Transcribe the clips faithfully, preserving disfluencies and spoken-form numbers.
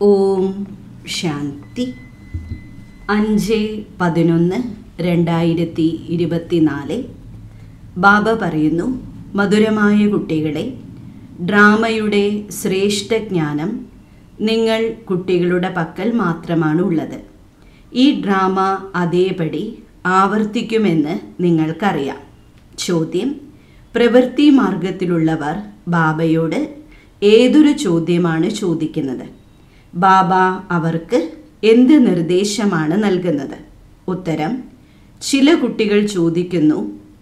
ഓം ശാന്തി. അഞ്ച് പതിനൊന്ന് രണ്ടായിരത്തി ഇരുപത്തിനാല്. ബാബ പറയുന്നു, മധുരമായ കുട്ടികളെ, ഡ്രാമയുടെ ശ്രേഷ്ഠ ജ്ഞാനം നിങ്ങൾ കുട്ടികളുടെ പക്കൽ മാത്രമാണ് ഉള്ളത്. ഈ ഡ്രാമ അതേപടി ആവർത്തിക്കുമെന്ന് നിങ്ങൾക്കറിയാം. ചോദ്യം: പ്രവൃത്തി മാർഗത്തിലുള്ളവർ ബാബയോട് ഏതൊരു ചോദ്യമാണ് ചോദിക്കുന്നത്? ബാബ അവർക്ക് എന്ത് നിർദ്ദേശമാണ് നൽകുന്നത്? ഉത്തരം: ചില കുട്ടികൾ ചോദിക്കുന്നു,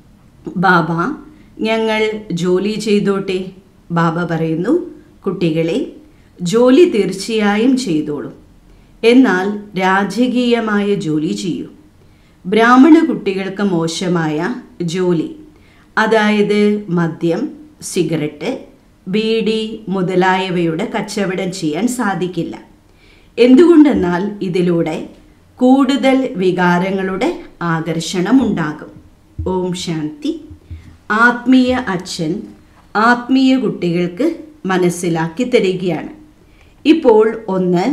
ബാബ ഞങ്ങൾ ജോലി ചെയ്തോട്ടെ. ബാബ പറയുന്നു, കുട്ടികളെ, ജോലി തീർച്ചയായും ചെയ്തോളൂ, എന്നാൽ രാജകീയമായ ജോലി ചെയ്യൂ. ബ്രാഹ്മണ കുട്ടികൾക്ക് മോശമായ ജോലി, അതായത് മദ്യം, സിഗരറ്റ്, ബീഡി മുതലായവയുടെ കച്ചവടം ചെയ്യാൻ സാധിക്കില്ല. എന്തുകൊണ്ടെന്നാൽ ഇതിലൂടെ കൂടുതൽ വികാരങ്ങളുടെ ആകർഷണം ഉണ്ടാകും. ഓം ശാന്തി. ആത്മീയ അച്ഛൻ ആത്മീയ കുട്ടികൾക്ക് മനസ്സിലാക്കി തരികയാണ്. ഇപ്പോൾ ഒന്ന്,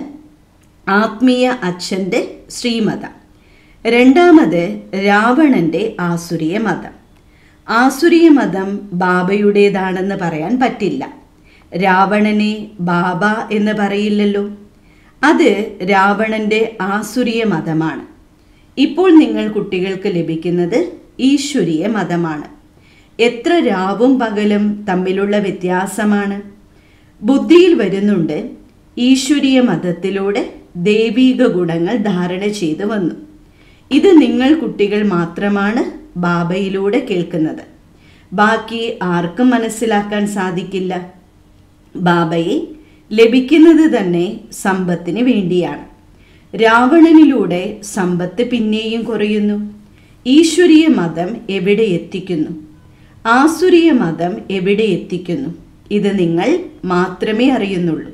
ആത്മീയ അച്ഛൻ്റെ ശ്രീമതം. രണ്ടാമത്, രാവണൻ്റെ ആസുരീയ മതം. ആസുരീയ മതം ബാബയുടേതാണെന്ന് പറയാൻ പറ്റില്ല. രാവണനെ ബാബ എന്ന് പറയില്ലല്ലോ. അത് രാവണൻ്റെ ആസുരീയ മതമാണ്. ഇപ്പോൾ നിങ്ങൾ കുട്ടികൾക്ക് ലഭിക്കുന്നത് ഈശ്വരീയ മതമാണ്. എത്ര രാവും പകലും തമ്മിലുള്ള വ്യത്യാസമാണ്. ബുദ്ധിയിൽ വരുന്നുണ്ട്, ഈശ്വരീയ മതത്തിലൂടെ ദൈവിക ഗുണങ്ങൾ ധാരണ ചെയ്തു വന്നു. ഇത് നിങ്ങൾ കുട്ടികൾ മാത്രമാണ് ബാബയിലൂടെ കേൾക്കുന്നത്. ബാക്കി ആർക്കും മനസ്സിലാക്കാൻ സാധിക്കില്ല. ബാബയെ ലഭിക്കുന്നത് തന്നെ സമ്പത്തിന് വേണ്ടിയാണ്. രാവണനിലൂടെ സമ്പത്ത് പിന്നെയും കുറയുന്നു. ഈശ്വരീയ മതം എവിടെ എത്തിക്കുന്നു? ആസുരീയ മതം എവിടെ എത്തിക്കുന്നു? ഇത് നിങ്ങൾ മാത്രമേ അറിയുന്നുള്ളൂ.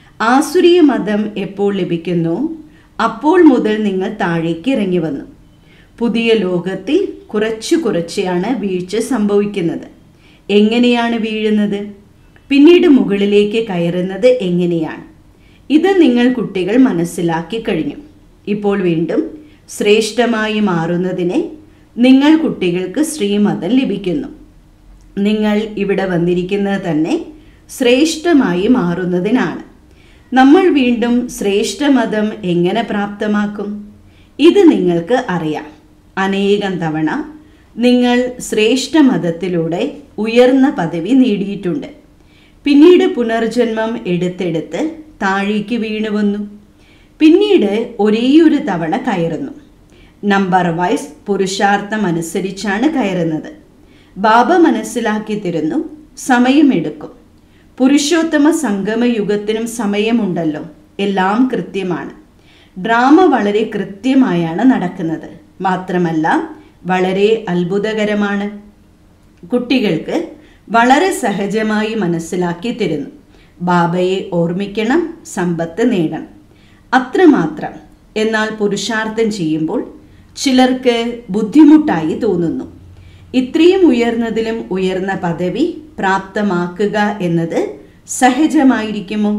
ആസുരീയ മതം എപ്പോൾ ലഭിക്കുന്നു, അപ്പോൾ മുതൽ നിങ്ങൾ താഴേക്ക് ഇറങ്ങി വന്നു. പുതിയ ലോകത്തിൽ കുറച്ചു കുറച്ചാണ് വീഴ്ച സംഭവിക്കുന്നത്. എങ്ങനെയാണ് വീഴുന്നത്? പിന്നീട് മുകളിലേക്ക് കയറുന്നത് എങ്ങനെയാണ്? ഇത് നിങ്ങൾ കുട്ടികൾ മനസ്സിലാക്കി കഴിഞ്ഞു. ഇപ്പോൾ വീണ്ടും ശ്രേഷ്ഠമായി മാറുന്നതിനെ നിങ്ങൾ കുട്ടികൾക്ക് ശ്രീമതം ലഭിക്കുന്നു. നിങ്ങൾ ഇവിടെ വന്നിരിക്കുന്നത് തന്നെ ശ്രേഷ്ഠമായി മാറുന്നതിനാണ്. നമ്മൾ വീണ്ടും ശ്രേഷ്ഠമതം എങ്ങനെ പ്രാപ്തമാക്കും? ഇത് നിങ്ങൾക്ക് അറിയാം. അനേകം തവണ നിങ്ങൾ ശ്രേഷ്ഠ മതത്തിലൂടെ ഉയർന്ന പദവി നേടിയിട്ടുണ്ട്. പിന്നീട് പുനർജന്മം എടുത്തെടുത്ത് താഴേക്ക് വീണു വന്നു. പിന്നീട് ഒരേയൊരു തവണ കയറുന്നു. നമ്പർ വൈസ് പുരുഷാർത്ഥം അനുസരിച്ചാണ് കയറുന്നത്. ബാബ മനസ്സിലാക്കി തരുന്നു, സമയമെടുക്കും. പുരുഷോത്തമ സംഗമയുഗത്തിനും സമയമുണ്ടല്ലോ. എല്ലാം കൃത്യമാണ്. ഡ്രാമ വളരെ കൃത്യമായാണ് നടക്കുന്നത്. മാത്രമല്ല വളരെ അത്ഭുതകരമാണ്. കുട്ടികൾക്ക് വളരെ സഹജമായി മനസ്സിലാക്കി തരുന്നു. ബാബയെ ഓർമ്മിക്കണം, സമ്പത്ത് നേടണം, അത്രമാത്രം. എന്നാൽ പുരുഷാർത്ഥം ചെയ്യുമ്പോൾ ചിലർക്ക് ബുദ്ധിമുട്ടായി തോന്നുന്നു. ഇത്രയും ഉയർന്നതിലും ഉയർന്ന പദവി പ്രാപ്തമാക്കുക എന്നത് സഹജമായിരിക്കുമോ?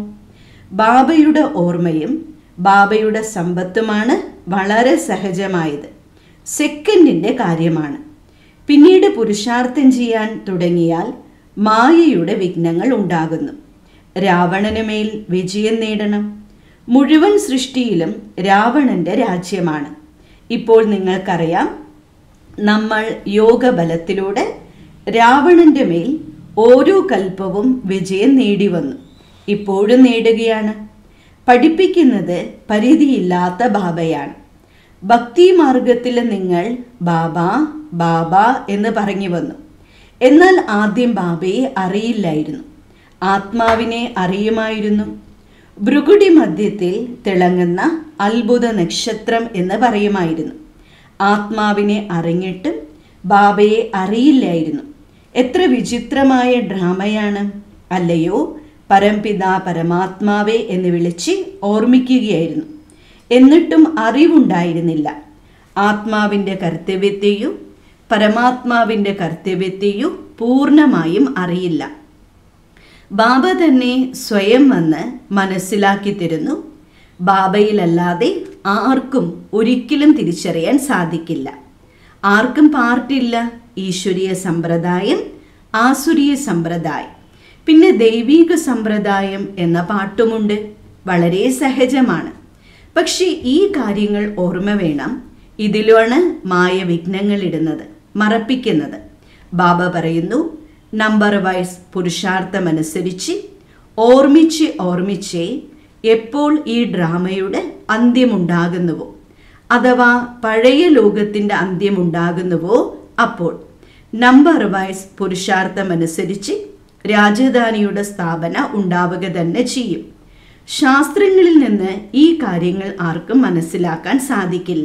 ബാബയുടെ ഓർമ്മയും ബാബയുടെ സമ്പത്തുമാണ് വളരെ സഹജമായത്. സെക്കൻഡിൻ്റെ കാര്യമാണ്. പിന്നീട് പുരുഷാർത്ഥം ചെയ്യാൻ തുടങ്ങിയാൽ മായയുടെ വിഘ്നങ്ങൾ ഉണ്ടാകുന്നു. രാവണനുമേൽ വിജയം നേടണം. മുഴുവൻ സൃഷ്ടിയിലും രാവണൻ്റെ രാജ്യമാണ്. ഇപ്പോൾ നിങ്ങൾക്കറിയാം, നമ്മൾ യോഗബലത്തിലൂടെ രാവണൻ്റെ മേൽ ഓരോ കൽപ്പവും വിജയം നേടി വന്നു. ഇപ്പോഴും നേടുകയാണ്. പഠിപ്പിക്കുന്നത് പരിധിയില്ലാത്ത ബാബയാണ്. ഭക്തി മാർഗത്തിൽ നിങ്ങൾ ബാബ ബാബ എന്ന് പറഞ്ഞു വന്നു. എന്നാൽ ആദ്യം ബാബയെ അറിയില്ലായിരുന്നു. ആത്മാവിനെ അറിയുമായിരുന്നു. ഭൃഗുടി മധ്യത്തിൽ തിളങ്ങുന്ന അത്ഭുത നക്ഷത്രം എന്ന് പറയുമായിരുന്നു. ആത്മാവിനെ അറിഞ്ഞിട്ടും ബാബയെ അറിയില്ലായിരുന്നു. എത്ര വിചിത്രമായ ഡ്രാമയാണ് അല്ലയോ? പരംപിത പരമാത്മാവേ എന്ന് വിളിച്ച് ഓർമ്മിക്കുകയായിരുന്നു. എന്നിട്ടും അറിവുണ്ടായിരുന്നില്ല. ആത്മാവിൻ്റെ കർത്തവ്യത്തെയോ പരമാത്മാവിൻ്റെ കർത്തവ്യത്തെയോ പൂർണ്ണമായും അറിയില്ല. ബാബ തന്നെ സ്വയം വന്ന് മനസ്സിലാക്കി തരുന്നു, ബാബയിലല്ലാതെ ആർക്കും ഒരിക്കലും തിരിച്ചറിയാൻ സാധിക്കില്ല. ആർക്കും പാർട്ടില്ല. ഈശ്വരീയ സമ്പ്രദായം, ആസുരീയ സമ്പ്രദായം, പിന്നെ ദൈവീക സമ്പ്രദായം എന്ന പാട്ടുമുണ്ട്. വളരെ സഹജമാണ്. പക്ഷേ ഈ കാര്യങ്ങൾ ഓർമ്മ വേണം. ഇതിലാണ് മായ വിഘ്നങ്ങൾ ഇടുന്നത്, മറപ്പിക്കുന്നത്. ബാബ പറയുന്നു, നമ്പർ വൈസ് പുരുഷാർത്ഥമനുസരിച്ച് ഓർമ്മിച്ച് ഓർമ്മിച്ച് എപ്പോൾ ഈ ഡ്രാമയുടെ അന്ത്യമുണ്ടാകുന്നുവോ, അഥവാ പഴയ ലോകത്തിൻ്റെ അന്ത്യമുണ്ടാകുന്നുവോ, അപ്പോൾ നമ്പർ വൈസ് പുരുഷാർത്ഥമനുസരിച്ച് രാജധാനിയുടെ സ്ഥാപന ഉണ്ടാവുക തന്നെ ചെയ്യും. ശാസ്ത്രങ്ങളിൽ നിന്ന് ഈ കാര്യങ്ങൾ ആർക്കും മനസ്സിലാക്കാൻ സാധിക്കില്ല.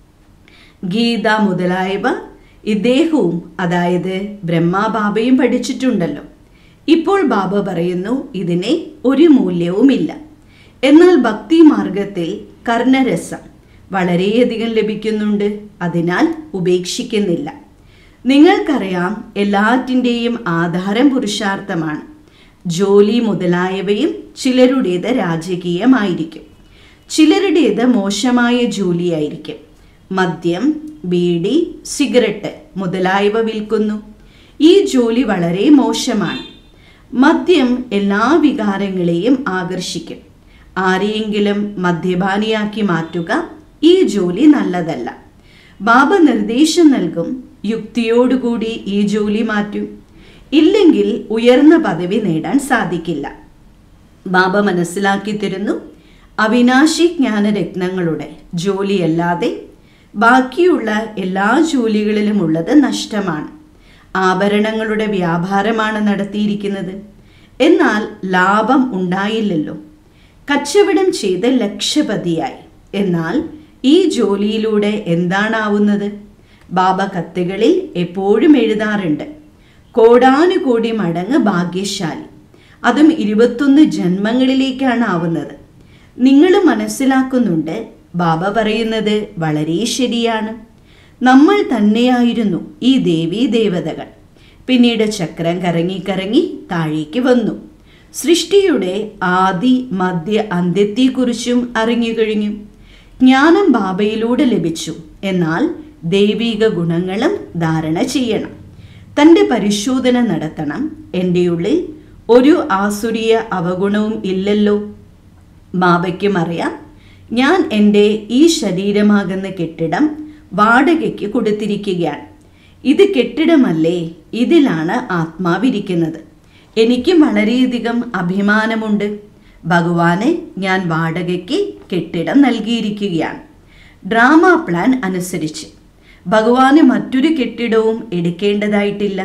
ഗീത മുതലായവ ഇദ്ദേഹവും, അതായത് ബ്രഹ്മാബാബയും പഠിച്ചിട്ടുണ്ടല്ലോ. ഇപ്പോൾ ബാബ പറയുന്നു ഇതിനെ ഒരു മൂല്യവുമില്ല. എന്നാൽ ഭക്തി മാർഗത്തിൽ കർണരസം വളരെയധികം ലഭിക്കുന്നുണ്ട്. അതിനാൽ ഉപേക്ഷിക്കുന്നില്ല. നിങ്ങൾക്കറിയാം, എല്ലാറ്റിൻ്റെയും ആധാരം പുരുഷാർത്ഥമാണ്. ജോലി മുതലായവയും ചിലരുടേത് രാജകീയമായിരിക്കും, ചിലരുടേത് മോശമായ ജോലിയായിരിക്കും. മദ്യം, ബീഡി, സിഗരറ്റ് മുതലായവ വിൽക്കുന്നു. ഈ ജോലി വളരെ മോശമാണ്. മദ്യം എല്ലാ വികാരങ്ങളെയും ആകർഷിക്കും. ആരെയെങ്കിലും മദ്യപാനിയാക്കി മാറ്റുക ഈ ജോലി നല്ലതല്ല. ബാബ നിർദ്ദേശം നൽകും, യുക്തിയോടുകൂടി ഈ ജോലി മാറ്റൂ, ഇല്ലെങ്കിൽ ഉയർന്ന പദവി നേടാൻ സാധിക്കില്ല. ബാബ മനസ്സിലാക്കി തരുന്നു, അവിനാശി ജ്ഞാനരത്നങ്ങളുടെ ജോലിയല്ലാതെ ബാക്കിയുള്ള എല്ലാ ജോലികളിലും ഉള്ളത് നഷ്ടമാണ്. ആഭരണങ്ങളുടെ വ്യാപാരമാണ് നടത്തിയിരിക്കുന്നത്, എന്നാൽ ലാഭം ഉണ്ടായില്ലല്ലോ. കച്ചവടം ചെയ്ത് ലക്ഷപതിയായി, എന്നാൽ ഈ ജോലിയിലൂടെ എന്താണാവുന്നത്? ബാബ കത്തുകളിൽ എപ്പോഴും എഴുതാറുണ്ട്, കോടാനുകോടി മടങ്ങ് ഭാഗ്യശാലി, അതും ഇരുപത്തൊന്ന് ജന്മങ്ങളിലേക്കാണ് ആവുന്നത്. നിങ്ങൾ മനസ്സിലാക്കുന്നുണ്ട്, ബാബ പറയുന്നത് വളരെ ശരിയാണ്. നമ്മൾ തന്നെയായിരുന്നു ഈ ദേവീ ദേവതകൾ. പിന്നീട് ചക്രം കറങ്ങി കറങ്ങി താഴേക്ക് വന്നു. സൃഷ്ടിയുടെ ആദി മധ്യ അന്ത്യത്തെക്കുറിച്ചും അറിഞ്ഞു കഴിഞ്ഞു. ജ്ഞാനം ബാബയിലൂടെ ലഭിച്ചു. എന്നാൽ ദൈവിക ഗുണങ്ങളും ധാരണ ചെയ്യണം. തൻ്റെ പരിശോധന നടത്തണം. എൻ്റെ ഉള്ളിൽ ഒരു ആസുരീയ അവഗുണവും ഇല്ലല്ലോ. ബാബയ്ക്കും അറിയാം, ഞാൻ എൻ്റെ ഈ ശരീരമാകുന്ന കെട്ടിടം വാടകയ്ക്ക് കൊടുത്തിരിക്കുകയാണ്. ഇത് കെട്ടിടമല്ലേ, ഇതിലാണ് ആത്മാവിരിക്കുന്നത്. എനിക്കും വളരെയധികം അഭിമാനമുണ്ട്. ഭഗവാനെ ഞാൻ വാടകയ്ക്ക് കെട്ടിടം നൽകിയിരിക്കുകയാണ്. ഡ്രാമ പ്ലാൻ അനുസരിച്ച് ഭഗവാന് മറ്റൊരു കെട്ടിടവും എടുക്കേണ്ടതായിട്ടില്ല.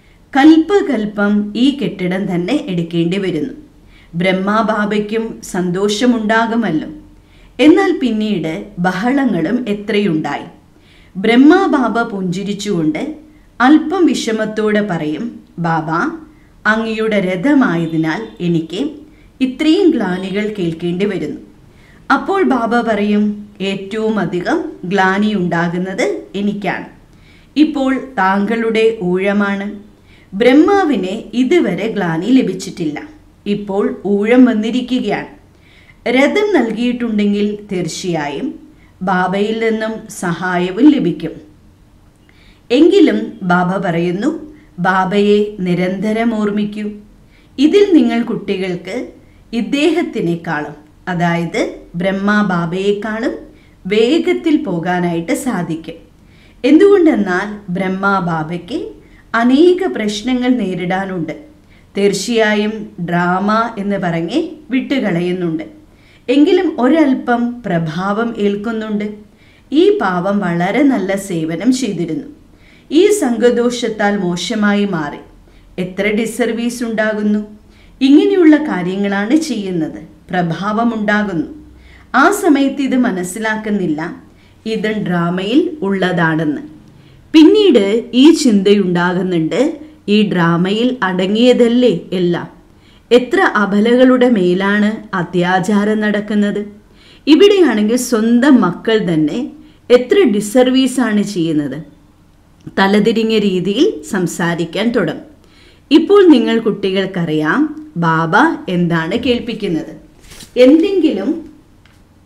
കൽപ്പകൽപ്പം ഈ കെട്ടിടം തന്നെ എടുക്കേണ്ടി വരുന്നു. ബ്രഹ്മാബാബയ്ക്കും സന്തോഷമുണ്ടാകുമല്ലോ. എന്നാൽ പിന്നീട് ബഹളങ്ങളും എത്രയുണ്ടായി. ബ്രഹ്മാബാബ പുഞ്ചിരിച്ചുകൊണ്ട് അല്പം വിഷമത്തോടെ പറയും, ബാബ, അങ്ങയുടെ രഥമായതിനാൽ എനിക്ക് ഇത്രയും ഗ്ലാനികൾ കേൾക്കേണ്ടി വരുന്നു. അപ്പോൾ ബാബ പറയും, ഏറ്റവും അധികം ഗ്ലാനി ഉണ്ടാകുന്നത് എനിക്കാണ്. ഇപ്പോൾ താങ്കളുടെ ഊഴമാണ്. ബ്രഹ്മാവിനെ ഇതുവരെ ഗ്ലാനി ലഭിച്ചിട്ടില്ല. ഇപ്പോൾ ഊഴം വന്നിരിക്കുകയാണ്. രഥം നൽകിയിട്ടുണ്ടെങ്കിൽ തീർച്ചയായും ബാബയിൽ നിന്നും സഹായവും ലഭിക്കും. എങ്കിലും ബാബ പറയുന്നു, ബാബയെ നിരന്തരം ഓർമ്മിക്കൂ. ഇതിൽ നിങ്ങൾ കുട്ടികൾക്ക് ഇദ്ദേഹത്തിനേക്കാളും, അതായത് ബ്രഹ്മാ ബാബയേക്കാളും വേഗത്തിൽ പോകാനായിട്ട് സാധിക്കും. എന്തുകൊണ്ടെന്നാൽ ബ്രഹ്മാ ബാബയ്ക്ക് അനേക പ്രശ്നങ്ങൾ നേരിടാനുണ്ട്. തീർച്ചയായും ഡ്രാമ എന്ന് പറഞ്ഞ് വിട്ടുകളയുന്നുണ്ട്. എങ്കിലും ഒരൽപ്പം പ്രഭാവം ഏൽക്കുന്നുണ്ട്. ഈ പാവം വളരെ നല്ല സേവനം ചെയ്തിരുന്നു. ഈ സംഘദോഷത്താൽ മോശമായി മാറി. എത്ര ഡിസർവീസ് ഉണ്ടാകുന്നു. ഇങ്ങനെയുള്ള കാര്യങ്ങളാണ് ചെയ്യുന്നത്. പ്രഭാവം ഉണ്ടാകുന്നു. ആ സമയത്ത് ഇത് മനസ്സിലാക്കുന്നില്ല, ഇത് ഡ്രാമയിൽ ഉള്ളതാണെന്ന്. പിന്നീട് ഈ ചിന്തയുണ്ടാകുന്നുണ്ട്, ഈ ഡ്രാമയിൽ അടങ്ങിയതല്ലേ എല്ലാം. എത്ര അബലകളുടെ മേലാണ് അത്യാചാരം നടക്കുന്നത്. ഇവിടെയാണെങ്കിൽ സ്വന്തം മക്കൾ തന്നെ എത്ര ഡിസർവീസാണ് ചെയ്യുന്നത്. തലതിരിഞ്ഞ രീതിയിൽ സംസാരിക്കാൻ തുടങ്ങും. ഇപ്പോൾ നിങ്ങൾ കുട്ടികൾക്കറിയാം ബാബ എന്താണ് കേൾപ്പിക്കുന്നത്. എന്തെങ്കിലും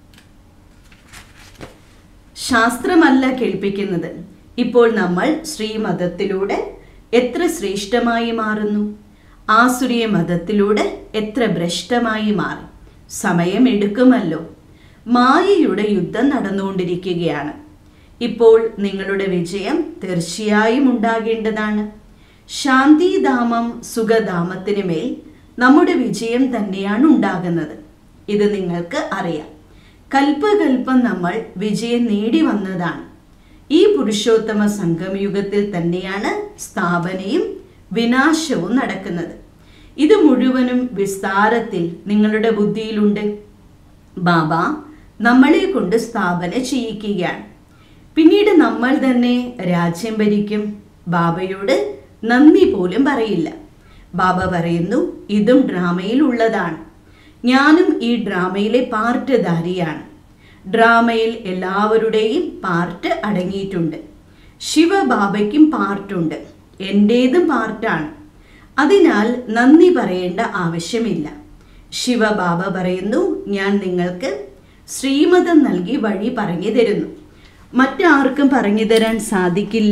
ശാസ്ത്രമല്ല കേൾപ്പിക്കുന്നത്. ഇപ്പോൾ നമ്മൾ ശ്രീമതത്തിലൂടെ എത്ര ശ്രേഷ്ഠമായി മാറുന്നു, ആസുരീയ മതത്തിലൂടെ എത്ര ഭ്രഷ്ടമായി മാറി. സമയമെടുക്കുമല്ലോ. മായയുടെ യുദ്ധം നടന്നുകൊണ്ടിരിക്കുകയാണ്. ഇപ്പോൾ നിങ്ങളുടെ വിജയം തീർച്ചയായും ഉണ്ടാകേണ്ടതാണ്. ശാന്തിധാമം സുഖധാമത്തിന് മേൽ നമ്മുടെ വിജയം തന്നെയാണ് ഉണ്ടാകുന്നത്. ഇത് നിങ്ങൾക്ക് അറിയാം. കൽപ്പകൽപ്പം നമ്മൾ വിജയം നേടി വന്നതാണ്. ഈ പുരുഷോത്തമ സംഗമയുഗത്തിൽ തന്നെയാണ് സ്ഥാപനയും വിനാശവും നടക്കുന്നത്. ഇത് മുഴുവനും വിസ്താരത്തിൽ നിങ്ങളുടെ ബുദ്ധിയിലുണ്ട്. ബാബ നമ്മളെ കൊണ്ട് സ്ഥാപന ചെയ്യിക്കുകയാണ്. പിന്നീട് നമ്മൾ തന്നെ രാജ്യം ഭരിക്കും. ബാബയോട് നന്ദി പോലും പറയില്ല. ബാബ പറയുന്നു, ഇതും ഡ്രാമയിൽ ഉള്ളതാണ്. ഞാനും ഈ ഡ്രാമയിലെ പാർട്ട്ധാരിയാണ്. ഡ്രാമയിൽ എല്ലാവരുടെയും പാർട്ട് അടങ്ങിയിട്ടുണ്ട്. ശിവബാബയ്ക്കും പാർട്ടുണ്ട്, എൻ്റേതും പാർട്ടാണ്. അതിനാൽ നന്ദി പറയേണ്ട ആവശ്യമില്ല. ശിവബാബ പറയുന്നു, ഞാൻ നിങ്ങൾക്ക് ശ്രീമതം നൽകി വഴി പറഞ്ഞു തരുന്നു. മറ്റാർക്കും പറഞ്ഞു തരാൻ സാധിക്കില്ല.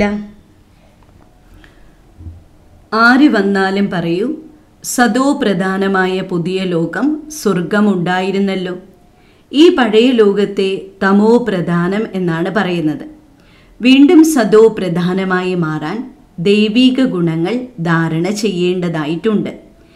ആര് വന്നാലും പറയൂ, സദോ പ്രധാനമായ പുതിയ ലോകം സ്വർഗമുണ്ടായിരുന്നല്ലോ. ഈ പഴയ ലോകത്തെ തമോ പ്രധാനം എന്നാണ് പറയുന്നത്. വീണ്ടും സദോ പ്രധാനമായി മാറാൻ ദൈവിക ഗുണങ്ങൾ ധാരണ ചെയ്യേണ്ടതായിട്ടുണ്ട്.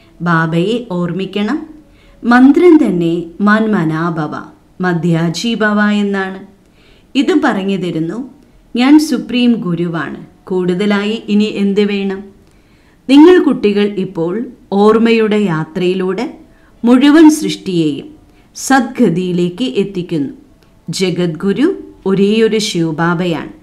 ബാബയെ ഓർമ്മിക്കണം. മന്ത്രം തന്നെ മന്മനാഭവ മധ്യാജീഭവ എന്നാണ്. ഇത് പറഞ്ഞു തരുന്നു, ഞാൻ സുപ്രീം ഗുരുവാണ്. കൂടുതലായി ഇനി എന്ത് വേണം? നിങ്ങൾ കുട്ടികൾ ഇപ്പോൾ ഓർമ്മയുടെ യാത്രയിലൂടെ മുഴുവൻ സൃഷ്ടിയെയും സദ്ഗതിയിലേക്ക് എത്തിക്കുന്നു. ജഗദ്ഗുരു ഒരേയൊരു ശിവബാബയാണ്.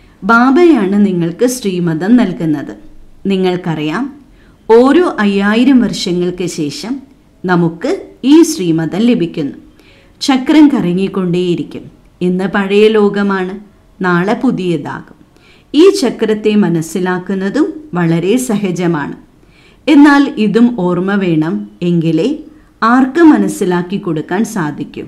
ബാബയാണ് നിങ്ങൾക്ക് ശ്രീമതം നൽകുന്നത്. നിങ്ങൾക്കറിയാം, ഓരോ അയ്യായിരം വർഷങ്ങൾക്ക് ശേഷം നമുക്ക് ഈ ശ്രീമതം ലഭിക്കുന്നു. ചക്രം കറങ്ങിക്കൊണ്ടേയിരിക്കും. ഇന്ന് പഴയ ലോകമാണ്, നാളെ പുതിയതാകും. ഈ ചക്രത്തെ മനസ്സിലാക്കുന്നതും വളരെ സഹജമാണ്. എന്നാൽ ഇതും ഓർമ്മ വേണം, എങ്കിലേ ആർക്ക് മനസ്സിലാക്കി കൊടുക്കാൻ സാധിക്കും.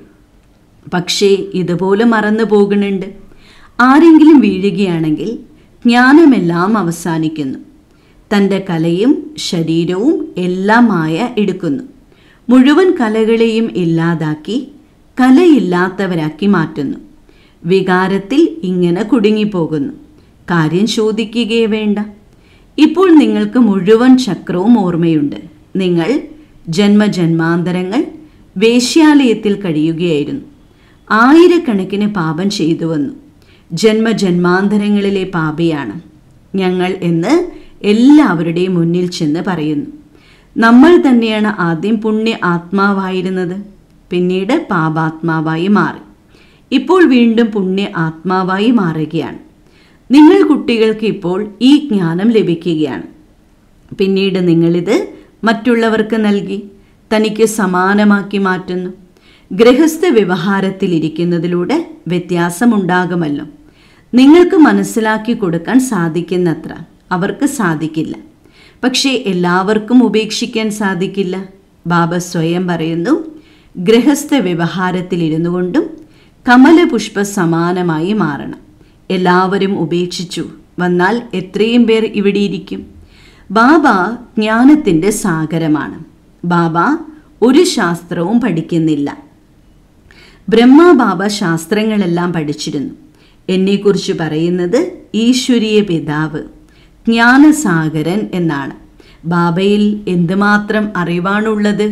പക്ഷേ ഇതുപോലെ മറന്നു പോകുന്നുണ്ട്. ആരെങ്കിലും വീഴുകയാണെങ്കിൽ ജ്ഞാനമെല്ലാം അവസാനിക്കുന്നു. തൻ്റെ കലയും ശരീരവും എല്ലാം മായ എടുക്കുന്നു. മുഴുവൻ കലകളെയും ഇല്ലാതാക്കി കലയില്ലാത്തവരാക്കി മാറ്റുന്നു. വികാരത്തിൽ ഇങ്ങനെ കുടുങ്ങിപ്പോകുന്നു. കാര്യം ചോദിക്കുകയേ വേണ്ട. ഇപ്പോൾ നിങ്ങൾക്ക് മുഴുവൻ ചക്രവും ഓർമ്മയുണ്ട്. നിങ്ങൾ ജന്മജന്മാന്തരങ്ങൾ വേശ്യാലയത്തിൽ കഴിയുകയായിരുന്നു. ആയിരക്കണക്കിന് പാപം ചെയ്തു വന്നു. ജന്മജന്മാന്തരങ്ങളിലെ പാപിയാണ് ഞങ്ങൾ എന്ന് എല്ലാവരുടെയും മുന്നിൽ ചെന്ന് പറയുന്നു. നമ്മൾ തന്നെയാണ് ആദ്യം പുണ്യ ആത്മാവായിരുന്നത്, പിന്നീട് പാപാത്മാവായി മാറി. ഇപ്പോൾ വീണ്ടും പുണ്യ ആത്മാവായി മാറുകയാണ്. നിങ്ങൾ കുട്ടികൾക്ക് ഇപ്പോൾ ഈ ജ്ഞാനം ലഭിക്കുകയാണ്. പിന്നീട് നിങ്ങളിത് മറ്റുള്ളവർക്ക് നൽകി തനിക്ക് സമാനമാക്കി മാറ്റുന്നു. ഗൃഹസ്ഥ വ്യവഹാരത്തിലിരിക്കുന്നതിലൂടെ വ്യത്യാസമുണ്ടാകുമല്ലോ. നിങ്ങൾക്ക് മനസ്സിലാക്കി കൊടുക്കാൻ സാധിക്കുന്നത്ര അവർക്ക് സാധിക്കില്ല. പക്ഷേ എല്ലാവർക്കും ഉപേക്ഷിക്കാൻ സാധിക്കില്ല. ബാബ സ്വയം പറയുന്നു, ഗൃഹസ്ഥ വ്യവഹാരത്തിലിരുന്നു കൊണ്ടും കമലപുഷ്പ സമാനമായി മാറണം. എല്ലാവരും ഉപേക്ഷിച്ചു വന്നാൽ എത്രയും പേർ ഇവിടെ ഇരിക്കും. ബാബ ജ്ഞാനത്തിൻ്റെ സാഗരമാണ്. ബാബ ഒരു ശാസ്ത്രവും പഠിക്കുന്നില്ല. ബ്രഹ്മബാബ ശാസ്ത്രങ്ങളെല്ലാം പഠിച്ചിരുന്നു. എന്നെക്കുറിച്ച് പറയുന്നത് ഈശ്വരീയ പിതാവ്, ജ്ഞാനസാഗരൻ എന്നാണ്. ബാബയിൽ എന്തുമാത്രം അറിവാണുള്ളത്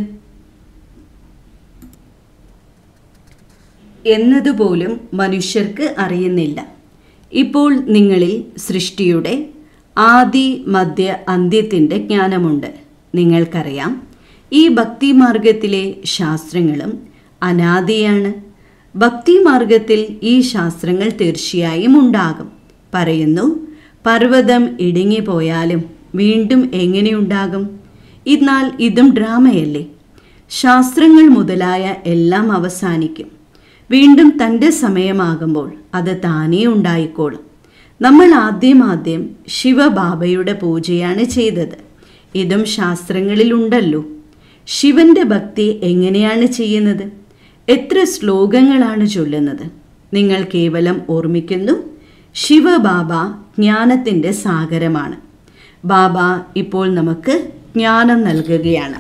എന്നതുപോലും മനുഷ്യർക്ക് അറിയുന്നില്ല. ഇപ്പോൾ നിങ്ങളിൽ സൃഷ്ടിയുടെ ആദി മധ്യ അന്ത്യത്തിൻ്റെ ജ്ഞാനമുണ്ട്. നിങ്ങൾക്കറിയാം, ഈ ഭക്തിമാർഗത്തിലെ ശാസ്ത്രങ്ങളും അനാദിയാണ്. ഭക്തിമാർഗത്തിൽ ഈ ശാസ്ത്രങ്ങൾ തീർച്ചയായും ഉണ്ടാകും. പറയുന്നു, പർവ്വതം ഇടുങ്ങിപ്പോയാലും വീണ്ടും എങ്ങനെയുണ്ടാകും? എന്നാൽ ഇതും ഡ്രാമയല്ലേ? ശാസ്ത്രങ്ങൾ മുതലായ എല്ലാം അവസാനിക്കും. വീണ്ടും തൻ്റെ സമയമാകുമ്പോൾ അത് താനേ ഉണ്ടായിക്കോളും. നമ്മൾ ആദ്യം ആദ്യം ശിവബാബയുടെ പൂജയാണ് ചെയ്തത്. ഇതും ശാസ്ത്രങ്ങളിലുണ്ടല്ലോ. ശിവന്റെ ഭക്തി എങ്ങനെയാണ് ചെയ്യുന്നത്? എത്ര ശ്ലോകങ്ങളാണ് ചൊല്ലുന്നത്? നിങ്ങൾ കേവലം ഓർമ്മിക്കുന്നു, ശിവബാബ ജ്ഞാനത്തിൻ്റെ സാഗരമാണ്. ബാബ ഇപ്പോൾ നമുക്ക് ജ്ഞാനം നൽകുകയാണ്.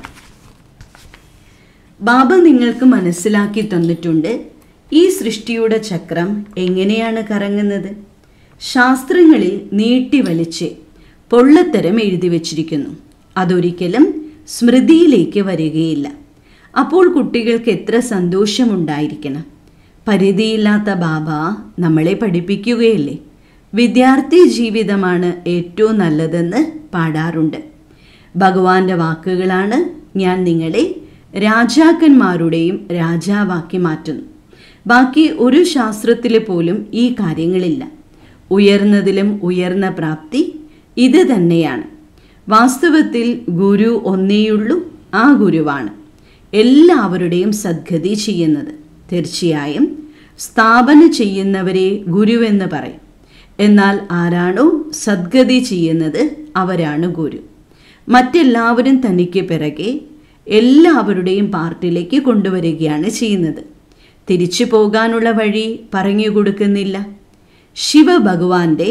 ബാബ നിങ്ങൾക്ക് മനസ്സിലാക്കി തന്നിട്ടുണ്ട് ഈ സൃഷ്ടിയുടെ ചക്രം എങ്ങനെയാണ് കറങ്ങുന്നത്. ശാസ്ത്രങ്ങളിൽ നീട്ടിവലിച്ച് പൊള്ളത്തരം എഴുതി വച്ചിരിക്കുന്നു. അതൊരിക്കലും സ്മൃതിയിലേക്ക് വരികയില്ല. അപ്പോൾ കുട്ടികൾക്ക് എത്ര സന്തോഷമുണ്ടായിരിക്കണം. പരിധിയില്ലാത്ത ബാബ നമ്മളെ പഠിപ്പിക്കുകയല്ലേ. വിദ്യാർത്ഥി ജീവിതമാണ് ഏറ്റവും നല്ലതെന്ന് പാടാറുണ്ട്. ഭഗവാന്റെ വാക്കുകളാണ്, ഞാൻ നിങ്ങളെ രാജാക്കന്മാരുടെയും രാജാവാക്കി മാറ്റുന്നു. ബാക്കി ഒരു ശാസ്ത്രത്തിൽ പോലും ഈ കാര്യങ്ങളില്ല. ഉയർന്നതിലും ഉയർന്ന പ്രാപ്തി ഇത് തന്നെയാണ്. വാസ്തവത്തിൽ ഗുരു ഒന്നേയുള്ളൂ, ആ ഗുരുവാണ് എല്ലാവരുടെയും സദ്ഗതി ചെയ്യുന്നത്. തീർച്ചയായും സ്ഥാപന ചെയ്യുന്നവരെ ഗുരുവെന്ന് പറയും. എന്നാൽ ആരാണോ സദ്ഗതി ചെയ്യുന്നത് അവരാണ് ഗുരു. മറ്റെല്ലാവരും തനിക്ക് പിറകെ എല്ലാവരുടെയും പാർട്ടിയിലേക്ക് കൊണ്ടുവരികയാണ് ചെയ്യുന്നത്. തിരിച്ചു പോകാനുള്ള വഴി പറഞ്ഞു കൊടുക്കുന്നില്ല. ശിവഭഗവാന്റെ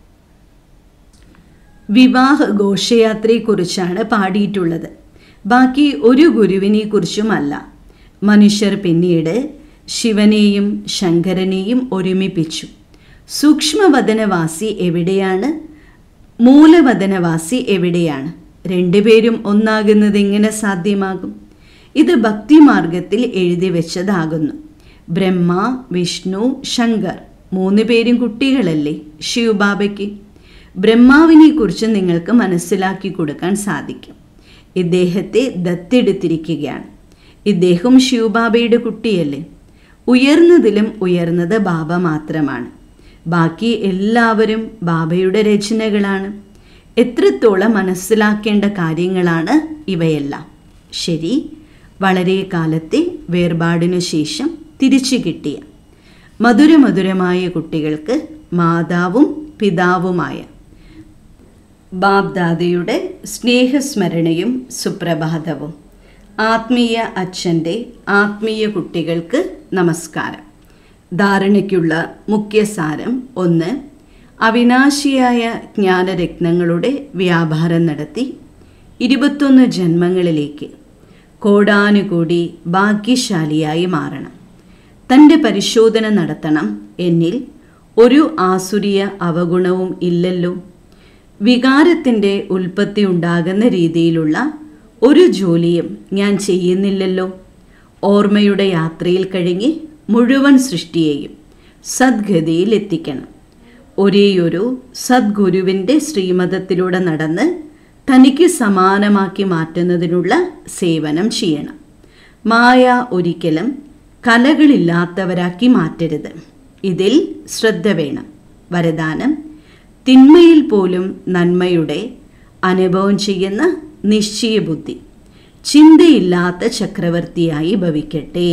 വിവാഹ ഘോഷയാത്രയെക്കുറിച്ചാണ് പാടിയിട്ടുള്ളത്. ബാക്കി ഒരു ഗുരുവിനെ കുറിച്ചുമല്ല. മനുഷ്യർ പിന്നീട് ശിവനെയും ശങ്കരനെയും ഒരുമിപ്പിച്ചു. സൂക്ഷ്മവദനവാസി എവിടെയാണ്, മൂലവദനവാസി എവിടെയാണ്? രണ്ടുപേരും ഒന്നാകുന്നത് എങ്ങനെ സാധ്യമാകും? ഇത് ഭക്തിമാർഗത്തിൽ എഴുതി വെച്ചതാകുന്നു. ബ്രഹ്മ, വിഷ്ണു, ശങ്കർ മൂന്ന് പേരും കുട്ടികളല്ലേ ശിവബാബയ്ക്ക്. ബ്രഹ്മാവിനെ കുറിച്ച് നിങ്ങൾക്ക് മനസ്സിലാക്കി കൊടുക്കാൻ സാധിക്കും. ഇദ്ദേഹത്തെ ദത്തെടുത്തിരിക്കുകയാണ്. ഇദ്ദേഹം ശിവബാബയുടെ കുട്ടിയല്ലേ. ഉയർന്നതിലും ഉയർന്നത് ബാബ മാത്രമാണ്. ബാക്കി എല്ലാവരും ബാബയുടെ രചനകളാണ്. എത്രത്തോളം മനസ്സിലാക്കേണ്ട കാര്യങ്ങളാണ് ഇവയെല്ലാം. ശരി, വളരെ കാലത്തെ വേർപാടിനു ശേഷം തിരിച്ചു കിട്ടിയ മധുരമധുരമായ കുട്ടികൾക്ക് മാതാവും പിതാവുമായ ബാബ്ദാദയുടെ സ്നേഹസ്മരണയും സുപ്രഭാതവും. ആത്മീയ അച്ഛൻ്റെ ആത്മീയ കുട്ടികൾക്ക് നമസ്കാരം. ധാരണയ്ക്കുള്ള മുഖ്യസാരം: ഒന്ന്, അവിനാശിയായ ജ്ഞാനരത്നങ്ങളുടെ വ്യാപാരം നടത്തി ഇരുപത്തൊന്ന് ജന്മങ്ങളിലേക്ക് കോടാനുകൂടി ഭാഗ്യശാലിയായി മാറണം. തൻ്റെ പരിശോധന നടത്തണം. എന്നിൽ ഒരു ആസുരീയ അവഗുണവും ഇല്ലല്ലോ. വികാരത്തിൻ്റെ ഉൽപ്പത്തി ഉണ്ടാകുന്ന രീതിയിലുള്ള ഒരു ജോലിയും ഞാൻ ചെയ്യുന്നില്ലല്ലോ. ഓർമ്മയുടെ യാത്രയിൽ കഴിഞ്ഞ് മുഴുവൻ സൃഷ്ടിയെയും സദ്ഗതിയിൽ എത്തിക്കണം. ഒരേയൊരു സദ്ഗുരുവിൻ്റെ ശ്രീമതത്തിലൂടെ നടന്ന് തനിക്ക് സമാനമാക്കി മാറ്റുന്നതിനുള്ള സേവനം ചെയ്യണം. മായ ഒരിക്കലും കലകളില്ലാത്തവരാക്കി മാറ്റരുത്. ഇതിൽ ശ്രദ്ധ വേണം. വരദാനം: തിന്മയിൽ പോലും നന്മയുടെ അനുഭവം ചെയ്യുന്ന നിശ്ചയബുദ്ധി ചിന്തയില്ലാത്ത ചക്രവർത്തിയായി ഭവിക്കട്ടെ.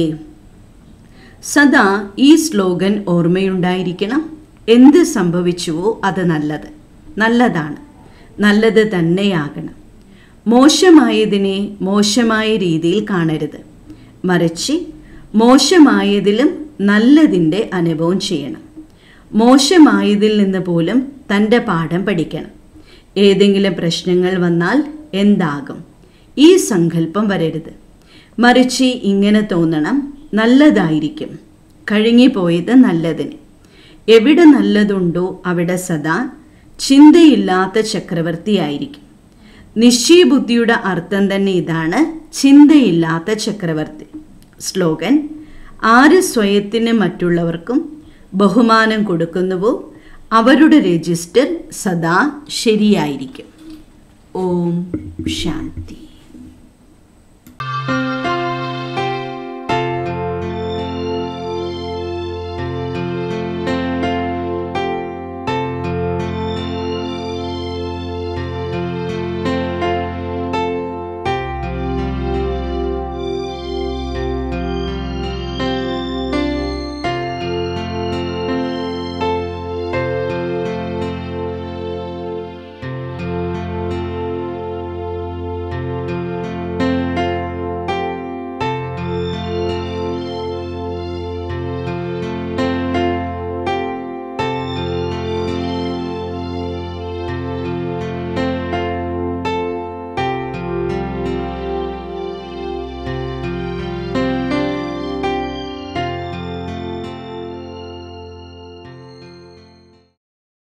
സദാ ഈ സ്ലോഗൻ ഓർമ്മയുണ്ടായിരിക്കണം. എന്ത് സംഭവിച്ചുവോ അത് നല്ലത് നല്ലതാണ്, നല്ലത് തന്നെയാകണം. മോശമായതിനെ മോശമായ രീതിയിൽ കാണരുത്. മറിച്ച് മോശമായതിലും നല്ലതിൻ്റെ അനുഭവം ചെയ്യണം. മോശമായതിൽ നിന്ന് പോലും തൻ്റെ പാഠം പഠിക്കണം. ഏതെങ്കിലും പ്രശ്നങ്ങൾ വന്നാൽ എന്താകും, ഈ സങ്കല്പം വരരുത്. മറിച്ച് ഇങ്ങനെ തോന്നണം: നല്ലതായിരിക്കും, കഴിഞ്ഞുപോയത് നല്ലതിന്. എവിടെ നല്ലതുണ്ടോ അവിടെ സദാ ചിന്തയില്ലാത്ത ചക്രവർത്തിയായിരിക്കും. നിശ്ചയബുദ്ധിയുടെ അർത്ഥം തന്നെ ഇതാണ്, ചിന്തയില്ലാത്ത ചക്രവർത്തി. സ്ലോഗൻ: ആര് സ്വയത്തിന് മറ്റുള്ളവർക്കും ബഹുമാനം കൊടുക്കുന്നുവോ അവരുടെ രജിസ്റ്റർ സദാ ശരിയായിരിക്കും. ഓം ശാന്തി.